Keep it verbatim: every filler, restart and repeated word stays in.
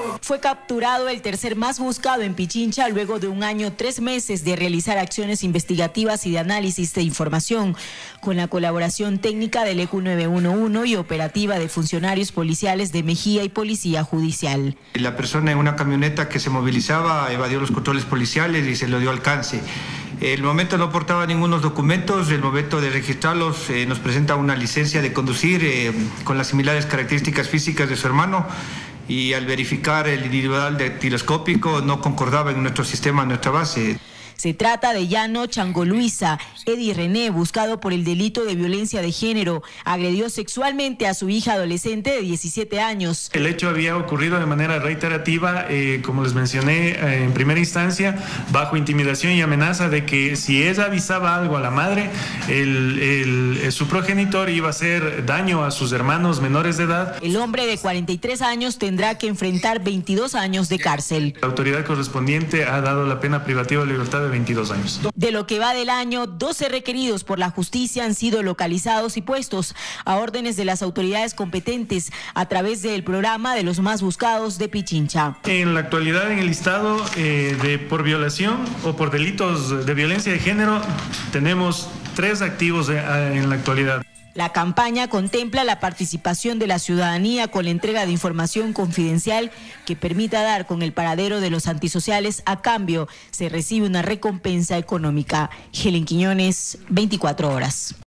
Fue capturado el tercer más buscado en Pichincha luego de un año, tres meses de realizar acciones investigativas y de análisis de información, con la colaboración técnica del E Q nueve uno uno y operativa de funcionarios policiales de Mejía y Policía Judicial. La persona en una camioneta que se movilizaba evadió los controles policiales y se le dio alcance. El momento no portaba ningunos documentos, el momento de registrarlos eh, nos presenta una licencia de conducir eh, con las similares características físicas de su hermano, y al verificar el individual dactiloscópico no concordaba en nuestro sistema, en nuestra base. Se trata de Llano Changoluisa. Eddie René, buscado por el delito de violencia de género, agredió sexualmente a su hija adolescente de diecisiete años. El hecho había ocurrido de manera reiterativa, eh, como les mencioné eh, en primera instancia, bajo intimidación y amenaza de que si ella avisaba algo a la madre, el, el, el, su progenitor iba a hacer daño a sus hermanos menores de edad. El hombre de cuarenta y tres años tendrá que enfrentar veintidós años de cárcel. La autoridad correspondiente ha dado la pena privativa de libertad de veintidós años. De lo que va del año, doce requeridos por la justicia han sido localizados y puestos a órdenes de las autoridades competentes a través del programa de los más buscados de Pichincha. En la actualidad, en el listado eh, de por violación o por delitos de violencia de género, tenemos tres activos de, en la actualidad. La campaña contempla la participación de la ciudadanía con la entrega de información confidencial que permita dar con el paradero de los antisociales. A cambio, se recibe una recompensa económica. Helen Quiñones, veinticuatro horas.